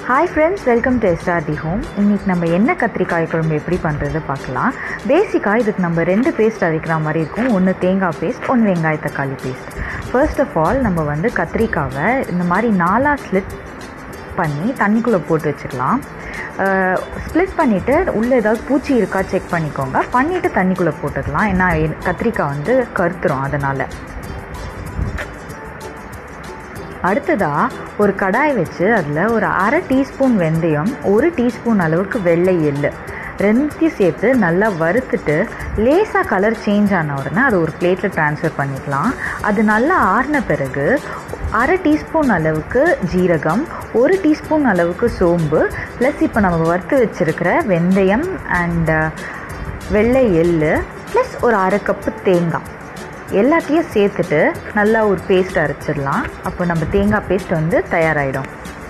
Hi friends, welcome to SRD home. இன்றைக்கி நம்ம என்ன கத்திரிக்காய் குழம்பு எப்படி பண்ணுறது பார்க்கலாம். பேசிக்காக இதுக்கு நம்ம 2 பேஸ்ட் அரைக்கிற மாதிரி இருக்கும். ஒன்று தேங்காய் பேஸ்ட், ஒன்று வெங்காய தக்காளி பேஸ்ட். ஃபர்ஸ்ட் ஆஃப் ஆல் நம்ம வந்து கத்திரிக்காவை இந்த மாதிரி 4 ஸ்லிட் பண்ணி தண்ணிக்குள்ளே போட்டு வச்சுக்கலாம். ஸ்ப்ளிட் பண்ணிவிட்டு உள்ளே ஏதாவது பூச்சி இருக்கா செக் பண்ணிக்கோங்க. பண்ணிவிட்டு தண்ணிக்குள்ளே போட்டுக்கலாம். ஏன்னா கத்திரிக்காய் வந்து கருத்துரும். அதனால் அடுத்ததாக ஒரு கடாய் வச்சு அதில் ஒரு 1/2 டீஸ்பூன் வெந்தயம், 1 டீஸ்பூன் அளவுக்கு வெள்ளை எள்ளு ரெண்டையும் சேர்த்து நல்லா வறுத்துட்டு லேசாக கலர் சேஞ்ச் ஆன உடனே அதை ஒரு பிளேட்டில் ட்ரான்ஸ்ஃபர் பண்ணிக்கலாம். அது நல்லா ஆறின பிறகு 1/2 டீஸ்பூன் அளவுக்கு ஜீரகம், 1 டீஸ்பூன் அளவுக்கு சோம்பு, ப்ளஸ் இப்போ நம்ம வறுத்து வச்சுருக்கிற வெந்தயம் அண்ட் வெள்ளை எள்ளு, ப்ளஸ் ஒரு 1/2 கப்பு தேங்காய் எல்லாத்தையும் சேர்த்துட்டு நல்லா ஒரு பேஸ்ட் அரைச்சிடலாம். அப்போ நம்ம தேங்காய் பேஸ்ட் வந்து தயாராகிடும்.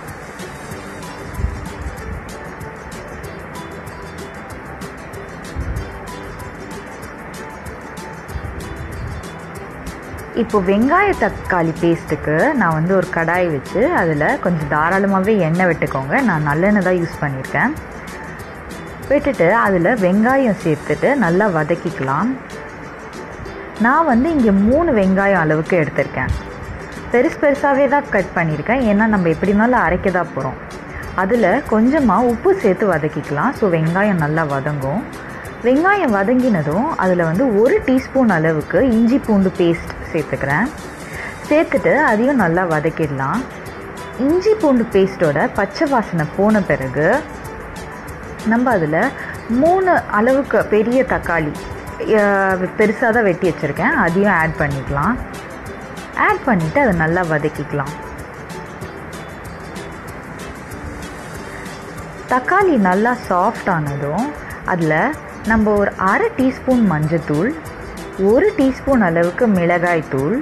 இப்போ வெங்காய தக்காளி பேஸ்ட்டுக்கு நான் வந்து ஒரு கடாய் வச்சு அதில் கொஞ்சம் தாராளமாகவே எண்ணெய் விட்டுக்கோங்க. நான் நல்லெண்ணெய் தான் யூஸ் பண்ணியிருக்கேன். விட்டுட்டு அதில் வெங்காயம் சேர்த்துட்டு நல்லா வதக்கிக்கலாம். நான் வந்து இங்கே 3 வெங்காயம் அளவுக்கு எடுத்திருக்கேன். பெருசாகவே தான் கட் பண்ணியிருக்கேன். ஏன்னா நம்ம எப்படி இருந்தாலும் அரைக்க தான் போகிறோம். அதில் கொஞ்சமாக உப்பு சேர்த்து வதக்கிக்கலாம். ஸோ வெங்காயம் நல்லா வதங்கும். வெங்காயம் வதங்கினதும் அதில் வந்து 1 டீஸ்பூன் அளவுக்கு இஞ்சி பூண்டு பேஸ்ட் சேர்த்துக்கிறேன். சேர்த்துட்டு அதையும் நல்லா வதக்கிடலாம். இஞ்சி பூண்டு பேஸ்ட்டோட பச்சை வாசனை போன பிறகு நம்ம அதில் 3 அளவுக்கு பெரிய தக்காளி பெருசாக தான் வெட்டி வச்சுருக்கேன், அதையும் ஆட் பண்ணிக்கலாம். ஆட் பண்ணிவிட்டு அதை நல்லா வதக்கிக்கலாம். தக்காளி நல்லா சாஃப்ட் ஆனதும் அதில் நம்ம ஒரு 1/2 டீஸ்பூன் மஞ்சத்தூள், 1 டீஸ்பூன் அளவுக்கு மிளகாய் தூள்,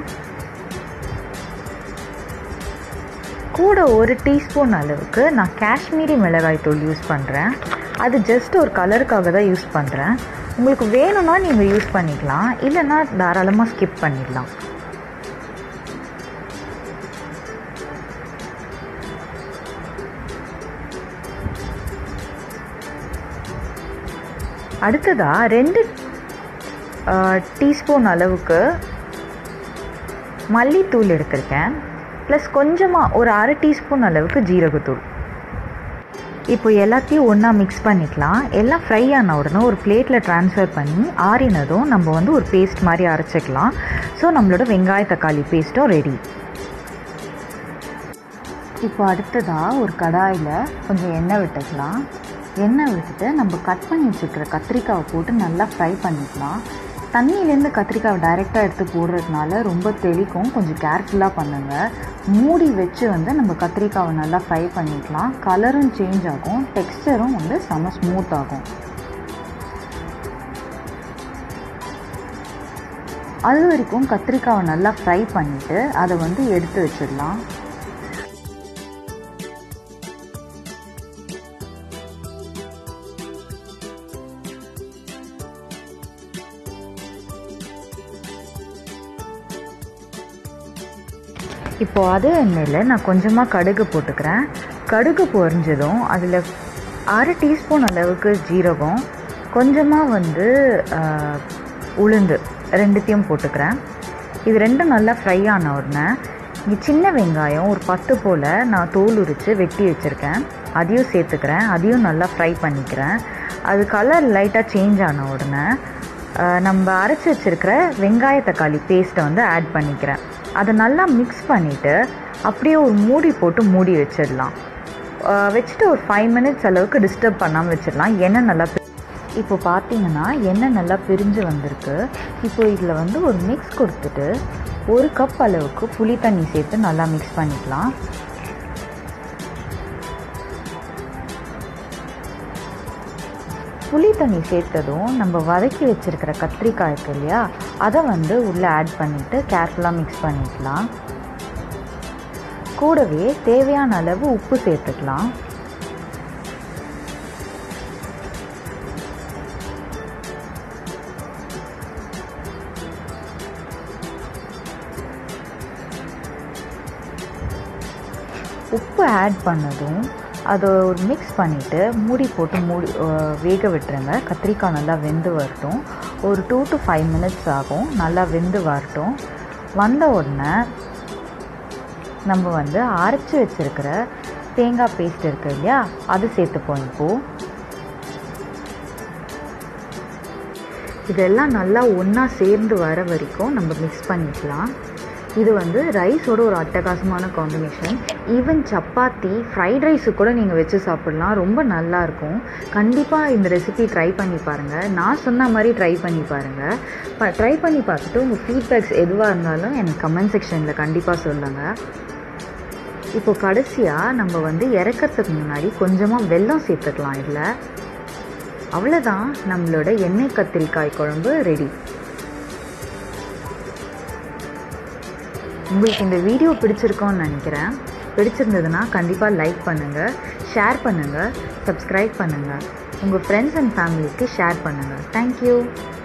கூட 1 டீஸ்பூன் அளவுக்கு நான் காஷ்மீரி மிளகாய் தூள் யூஸ் பண்ணுறேன். அது ஜஸ்ட் ஒரு கலருக்காக தான் யூஸ் பண்ணுறேன். உங்களுக்கு வேணும்னா நீங்கள் யூஸ் பண்ணிக்கலாம், இல்லைன்னா தாராளமாக ஸ்கிப் பண்ணிடலாம். அடுத்ததாக 2 டீஸ்பூன் அளவுக்கு மல்லித்தூள் எடுத்திருக்கேன். ப்ளஸ் கொஞ்சமாக ஒரு 1/2 டீஸ்பூன் அளவுக்கு ஜீரகத்தூள். இப்போ எல்லாத்தையும் ஒன்றா மிக்ஸ் பண்ணிக்கலாம். எல்லாம் ஃப்ரை ஆன உடனே ஒரு பிளேட்டில் ட்ரான்ஸ்ஃபர் பண்ணி ஆறினதும் நம்ம வந்து ஒரு பேஸ்ட் மாதிரி அரைச்சிக்கலாம். ஸோ நம்மளோட வெங்காய தக்காளி பேஸ்ட்டும் ரெடி. இப்போ அடுத்ததாக ஒரு கடாயில் கொஞ்சம் எண்ணெய் விட்டுக்கலாம். எண்ணெய் விட்டுட்டு நம்ம கட் பண்ணி வச்சுருக்கிற கத்திரிக்காவை போட்டு நல்லா ஃப்ரை பண்ணிக்கலாம். தண்ணியிலேருந்து கத்திரிக்காவை டைரெக்டாக எடுத்து போடுறதுனால ரொம்ப தெளிக்கும். கொஞ்சம் கேர்ஃபுல்லாக பண்ணுங்கள். மூடி வச்சு வந்து நம்ம கத்திரிக்காவை நல்லா ஃப்ரை பண்ணிக்கலாம். கலரும் சேஞ்ச் ஆகும், டெக்ஸ்டரும் வந்து செம்ம ஸ்மூத் ஆகும். அது வரைக்கும் கத்திரிக்காவை நல்லா ஃப்ரை பண்ணிவிட்டு அதை வந்து எடுத்து வச்சிடலாம். இப்போது அது எண்ணெயில் நான் கொஞ்சமாக கடுகு போட்டுக்கிறேன். கடுகு பொரிஞ்சதும் அதில் 1/2 டீஸ்பூன் அளவுக்கு ஜீரகம், கொஞ்சமாக வந்து உளுந்து ரெண்டுத்தையும் போட்டுக்கிறேன். இது ரெண்டும் நல்லா ஃப்ரை ஆன உடனே இங்கே சின்ன வெங்காயம் ஒரு 10 போல் நான் தோல் உரித்து வெட்டி வச்சுருக்கேன், அதையும் சேர்த்துக்கிறேன். அதையும் நல்லா ஃப்ரை பண்ணிக்கிறேன். அது கலர் லைட்டாக சேஞ்ச் ஆன உடனே நம்ம அரைச்சி வச்சுருக்கிற வெங்காய தக்காளி பேஸ்ட்டை வந்து ஆட் பண்ணிக்கிறேன். அதை நல்லா மிக்ஸ் பண்ணிவிட்டு அப்படியே ஒரு மூடி போட்டு மூடி வச்சிடலாம். வச்சுட்டு ஒரு 5 மினிட்ஸ் அளவுக்கு டிஸ்டர்ப் பண்ணாமல் வச்சிடலாம். எண்ணெய் நல்லா இப்போ பார்த்தீங்கன்னா எண்ணெய் நல்லா பிரிஞ்சு வந்திருக்கு. இப்போ இதில் வந்து ஒரு மிக்ஸ் கொடுத்துட்டு 1 கப் அளவுக்கு புளி தண்ணி சேர்த்து நல்லா மிக்ஸ் பண்ணிக்கலாம். புளி தண்ணி சேர்த்ததும் நம்ம வதக்கி வச்சுருக்கிற கத்திரிக்காய் இருக்கு இல்லையா, அதை வந்து உள்ளே ஆட் பண்ணிவிட்டு கேர்ஃபுல்லாக மிக்ஸ் பண்ணிக்கலாம். கூடவே தேவையான அளவு உப்பு சேர்த்துக்கலாம். உப்பு ஆட் பண்ணதும் அதை ஒரு மிக்ஸ் பண்ணிவிட்டு மூடி போட்டு வேக விட்டுருங்க. கத்திரிக்காய் நல்லா வெந்து வரட்டும். ஒரு 2 to 5 minutes ஆகும். நல்லா வெந்து வரட்டும். வந்த உடனே நம்ம வந்து அரைச்சி வச்சுருக்கிற தேங்காய் பேஸ்ட் இருக்குது இல்லையா, அது சேர்த்துப்போம். இப்போது இதெல்லாம் நல்லா ஒன்றா சேர்ந்து வர வரைக்கும் நம்ம மிக்ஸ் பண்ணிக்கலாம். இது வந்து ரைஸோட ஒரு அட்டகாசமான combination. Even chapati, fried rice கூட நீங்கள் வச்சு சாப்பிட்லாம். ரொம்ப நல்லாயிருக்கும். கண்டிப்பாக இந்த ரெசிபி ட்ரை பண்ணி பாருங்கள். நான் சொன்ன மாதிரி ட்ரை பண்ணி பாருங்கள். ட்ரை பண்ணி பார்த்துட்டு உங்கள் ஃபீட்பேக்ஸ் எதுவாக இருந்தாலும் எனக்கு கமெண்ட் செக்ஷனில் கண்டிப்பாக சொல்லுங்கள். இப்போது கடைசியாக நம்ம வந்து இறக்கிறதுக்கு முன்னாடி கொஞ்சமாக வெல்லம் சேர்த்துக்கலாம். இதில் அவ்வளோதான், நம்மளோட எண்ணெய் கத்திரிக்காய் குழம்பு ரெடி. உங்களுக்கு இந்த வீடியோ பிடிச்சிருக்கோன்னு நினைக்கிறேன். பிடிச்சிருந்ததுன்னா கண்டிப்பாக லைக் பண்ணுங்கள், ஷேர் பண்ணுங்கள், சப்ஸ்கிரைப் பண்ணுங்கள். உங்கள் ஃப்ரெண்ட்ஸ் அண்ட் ஃபேமிலிக்கு ஷேர் பண்ணுங்கள். தேங்க்யூ.